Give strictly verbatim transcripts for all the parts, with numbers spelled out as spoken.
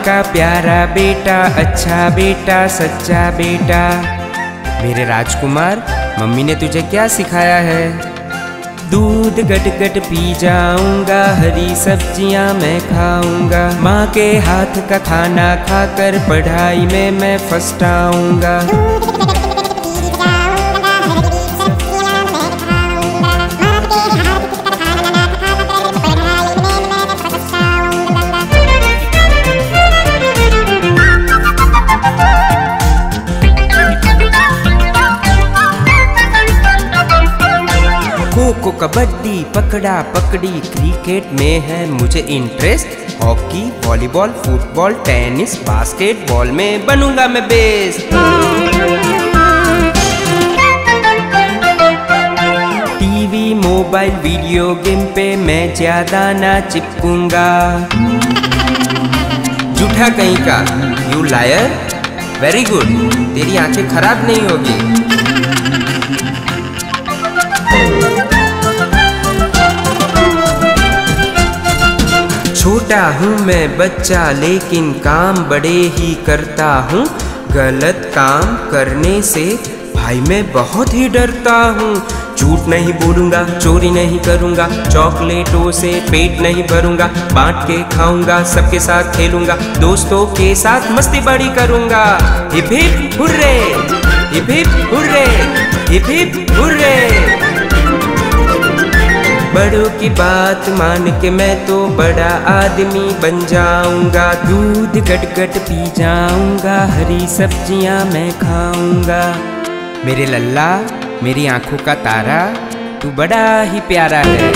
का प्यारा बेटा, अच्छा बेटा, सच्चा बेटा। मेरे राजकुमार, मम्मी ने तुझे क्या सिखाया है? दूध गट गट पी जाऊंगा, हरी सब्जियां मैं खाऊंगा, माँ के हाथ का खाना खाकर पढ़ाई में मैं फर्स्ट आऊंगा। खो कबड्डी पकड़ा पकड़ी, क्रिकेट में है मुझे interest, hockey volleyball football tennis basketball में बनूंगा मैं best. TV mobile video game पे मैं ज्यादा ना चिपकूंगा। झूठा कहीं का, यू लायर। वेरी गुड, तेरी आंखें खराब नहीं होगी। छोटा हूँ मैं बच्चा, लेकिन काम बड़े ही करता हूँ। गलत काम करने से भाई मैं बहुत ही डरता हूँ। झूठ नहीं बोलूँगा, चोरी नहीं करूँगा, चॉकलेटों से पेट नहीं भरूँगा, बांट के खाऊंगा, सबके साथ खेलूँगा, दोस्तों के साथ मस्ती बड़ी करूँगा। Hip hip hurray, hip hip hurray, hip hip hurray. बड़ों की बात मान के मैं तो बड़ा आदमी बन जाऊंगा। दूध गट गट पी जाऊंगा, हरी सब्जियां मैं खाऊंगा। मेरे लल्ला, मेरी आंखों का तारा, तू बड़ा ही प्यारा है।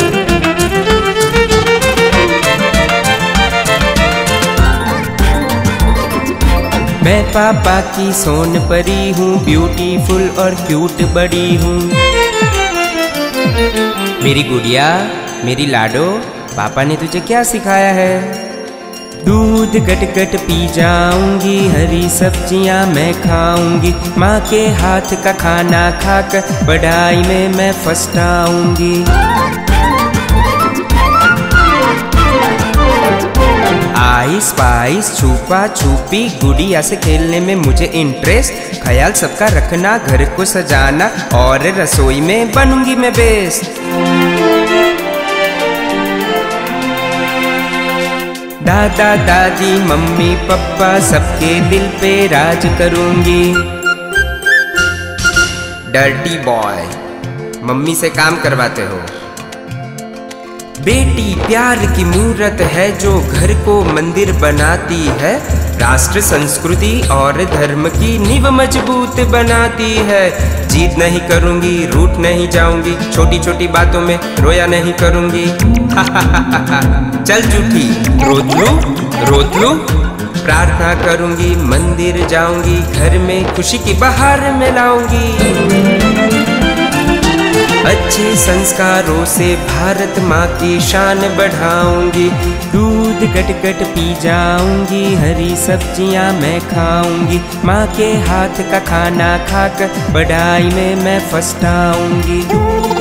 मैं पापा की सोन परी हूँ, ब्यूटीफुल और क्यूट बड़ी हूँ। मेरी गुड़िया, मेरी लाडो, पापा ने तुझे क्या सिखाया है? दूध गट गट पी जाऊंगी, हरी सब्जियां मैं खाऊंगी, माँ के हाथ का खाना खाकर पढ़ाई में मैं फर्स्ट आऊंगी। आइस पाइस छुपा छुपी, गुड़िया से खेलने में मुझे इंटरेस्ट, ख्याल सबका रखना, घर को सजाना और रसोई में बनूंगी मैं बेस्ट। दादा दादी मम्मी पापा सबके दिल पे राज करूंगी। डर्टी बॉय, मम्मी से काम करवाते हो। बेटी प्यार की मूरत है जो घर को मंदिर बनाती है, राष्ट्र संस्कृति और धर्म की नींव मजबूत बनाती है। जीत नहीं करूंगी, रूठ नहीं जाऊंगी, छोटी छोटी बातों में रोया नहीं करूंगी। चल झूठी, रोत लूं रोत लूं, प्रार्थना करूंगी, मंदिर जाऊंगी, घर में खुशी की बहार में लाऊंगी। अच्छे संस्कारों से भारत माँ की शान बढ़ाऊंगी। दूध गट गट पी जाऊंगी, हरी सब्जियां मैं खाऊंगी, माँ के हाथ का खाना खाकर पढ़ाई में मैं फर्स्ट आऊंगी।